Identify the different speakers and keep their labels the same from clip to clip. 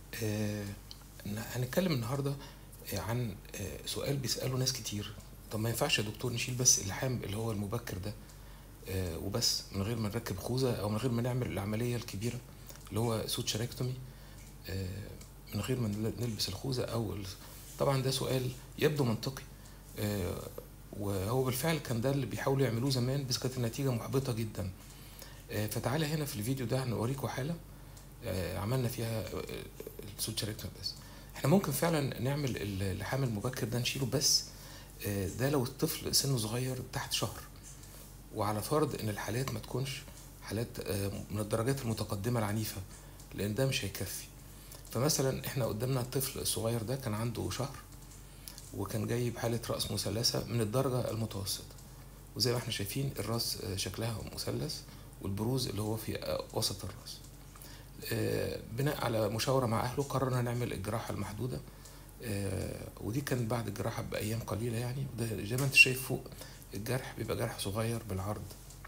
Speaker 1: آه، هنتكلم النهارده عن سؤال بيسأله ناس كتير. طب ما ينفعش يا دكتور نشيل بس اللحام اللي هو المبكر ده وبس من غير ما نركب خوذة او من غير ما نعمل العملية الكبيرة اللي هو سوتشريكتومي، من غير ما نلبس الخوذة طبعا ده سؤال يبدو منطقي، وهو بالفعل كان ده اللي بيحاولوا يعملوه زمان، بس كانت النتيجة محبطة جدا. فتعالى هنا في الفيديو ده هنوريكم حالة عملنا فيها السوتشريكتومي. بس احنا ممكن فعلا نعمل اللحام المبكر ده نشيله، بس ده لو الطفل سنه صغير تحت شهر، وعلى فرض ان الحالات ما تكونش حالات من الدرجات المتقدمة العنيفة، لان ده مش هيكفي. فمثلا احنا قدامنا الطفل الصغير ده كان عنده شهر، وكان جاي بحالة رأس مثلثة من الدرجة المتوسطة، وزي ما احنا شايفين الراس شكلها مثلث، والبروز اللي هو في وسط الراس. بناء على مشاورة مع أهله قررنا نعمل الجراحة المحدودة، ودي كانت بعد الجراحة بأيام قليلة يعني. زي ما انت شايف فوق الجرح بيبقى جرح صغير بالعرض.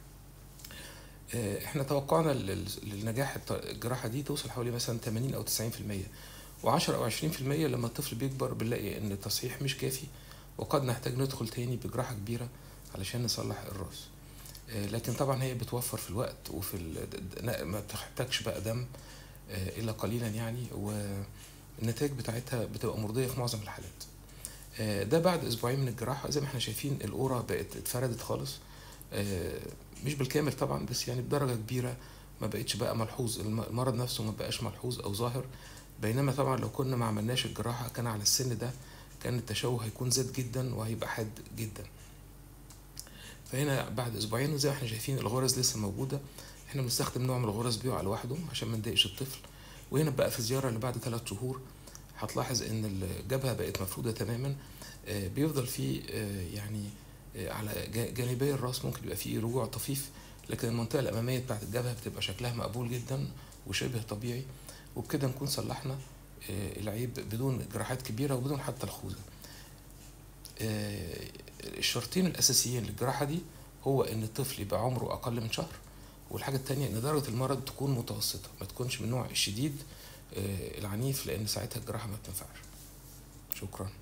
Speaker 1: احنا توقعنا للنجاح الجراحة دي توصل حوالي مثلا 80 أو 90%، و10 أو 20% لما الطفل بيكبر بنلاقي إن التصحيح مش كافي، وقد نحتاج ندخل تاني بجراحة كبيرة علشان نصلح الراس. لكن طبعا هي بتوفر في الوقت ما بتحتاجش بقى دم إلا قليلا يعني، والنتائج بتاعتها بتبقى مرضية في معظم الحالات. ده بعد أسبوعين من الجراحة زي ما احنا شايفين القورة بقت اتفردت خالص، مش بالكامل طبعا بس يعني بدرجة كبيرة، ما بقتش بقى ملحوظ المرض نفسه، ما بقاش ملحوظ أو ظاهر. بينما طبعا لو كنا ما عملناش الجراحة كان على السن ده كان التشوه هيكون زاد جدا وهيبقى حاد جدا. فهنا بعد أسبوعين وزي ما احنا شايفين الغرز لسه موجودة. احنا بنستخدم نوع من الغرز بيقع لوحده عشان ما نضايقش الطفل. وهنا بقى في الزيارة اللي بعد 3 شهور هتلاحظ ان الجبهة بقت مفرودة تماما. بيفضل فيه يعني على جانبي الراس ممكن يبقى فيه رجوع طفيف، لكن المنطقة الأمامية بتاعت الجبهة بتبقى شكلها مقبول جدا وشبه طبيعي. وبكده نكون صلحنا العيب بدون جراحات كبيرة وبدون حتى الخوذة. الشرطين الأساسيين للجراحة دي هو إن الطفل يبقى عمره أقل من شهر، والحاجة التانية إن درجة المرض تكون متوسطة، ما تكونش من النوع الشديد العنيف، لأن ساعتها الجراحة ما بتنفعش. شكرا.